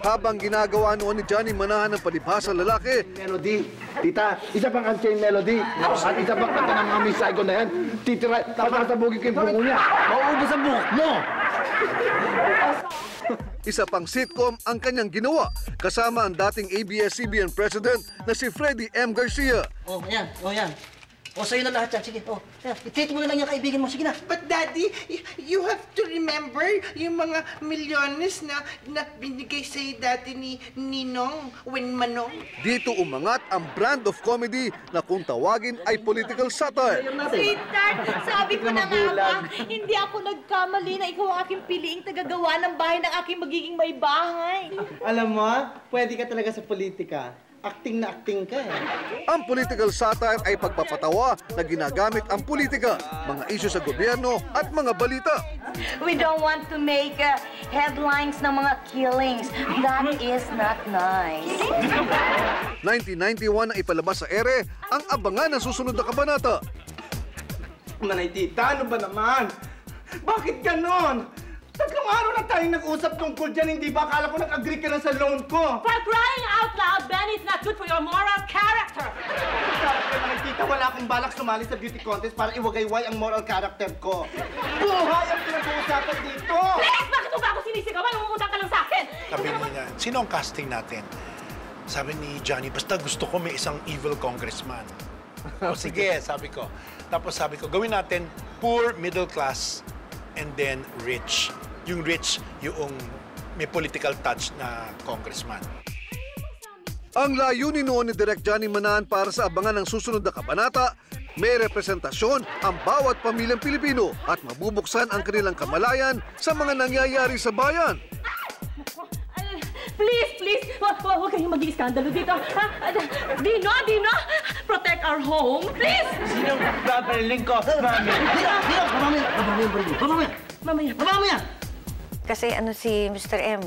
habang ginagawa noon ni Johnny Manahan ng Palibhasa Lalake. Melody, tita, isa pang unchained melody. At isa pang kanta ng mga Miss Saigon na yan. Titira, papasabugin ko yung bungo niya. Mauubos ang buhok mo! Isa pang sitcom ang kanyang ginawa, kasama ang dating ABS-CBN President na si Freddie M. Garcia. Oh, yan. Oh, yan. O, sa'yo na lahat yan. Sige, o. I-treat mo na lang yung kaibigan mo. Sige na. But Daddy, you have to remember yung mga milyones na binigay sa'yo dati ni Ninong Manong. Dito umangat ang brand of comedy na kung tawagin ay political satire. Sweetheart, sabi ko na nga ba, hindi ako nagkamali na ikaw ang aking piliing tagagawa ng bahay ng aking magiging may bahay. Alam mo, pwede ka talaga sa politika. Acting na acting ka eh. Ang political satire ay pagpapatawa na ginagamit ang politika, mga isyu sa gobyerno at mga balita. We don't want to make headlines ng mga killings. That is not nice. 1991 na ipalabas sa ere ang Abangan ng Susunod na Kabanata. Nanay tita, ano ba naman? Bakit ganon? 3 araw na tayong nag-usap tungkol dyan, hindi ba? Akala ko nag-agree ka na sa loan ko. For crying out loud, Ben, it's not good for your moral character. Nanay tita, wala akong balak sumali sa beauty contest para iwagayway ang moral character ko. Buhay ang pinag-uusapan dito! Please, bakit mo ba ako sinisigawan? Umutang ka lang sa akin. Sabi niya, sino ang casting natin? Sabi ni Johnny, basta gusto ko may isang evil congressman. O sige, sabi ko. Tapos sabi ko, gawin natin poor, middle class, and then rich. Yung rich, yung may political touch na congressman. Ang layunin noon ni Direk Johnny Manahan para sa Abangan ng Susunod na Kabanata, may representasyon ang bawat pamilyang Pilipino at mabubuksan ang kanilang kamalayan sa mga nangyayari sa bayan. Please, huwag kayong mag-iiskandalo dito. Dino, protect our home, please! Sino babariling ko? Mamaya! Kasi si Mr. M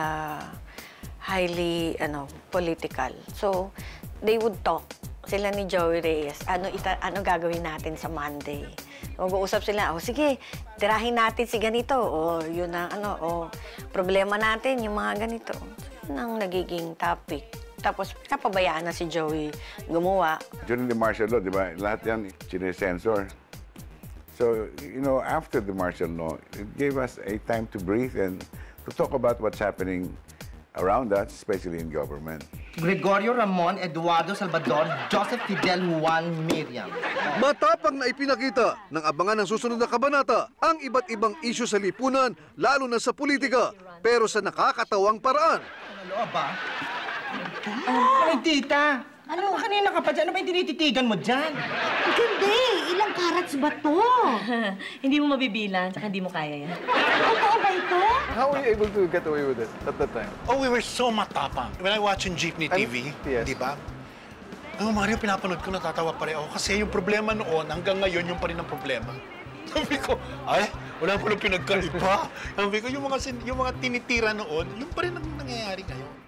highly political. So, they would talk. Sila ni Joey Reyes, ano gagawin natin sa Monday. Mag-uusap sila, sige, tirahin natin si ganito. O, yun ang problema natin, yung mga ganito. Yun ang nagiging topic. Tapos, napabayaan na si Joey gumawa. During the martial law, di ba, lahat yan sinesensor. So, after the martial law, it gave us a time to breathe and to talk about what's happening around us, especially in government. Gregorio Ramon, Eduardo Salvador, Joseph Fidel Juan Miriam. Matapang na ipinakita ng Abangan ng Susunod na Kabanata ang iba't ibang isyu sa lipunan, lalo na sa politika, pero sa nakakatawang paraan. Ano ba? Ay, tita! Ano? Kanina ka pa dyan? Ano ba yung tinititigan mo dyan? Hindi! Ilang carats ba to? Hindi mo mabibilang, tsaka hindi mo kaya yan. Totoo ba ito? How were you able to get away with it at that time? Oh, we were so matapang. When I watch in Jeepney TV, yes. di ba? Mario, pinapanood ko, natatawa pa rin ako. Kasi yung problema noon, hanggang ngayon, yung pa rin ang problema. Sabi ko, wala pa lang pinagkaiba. Sabi ko, yung mga tinitira noon, yung pa rin ang nangyayari ngayon.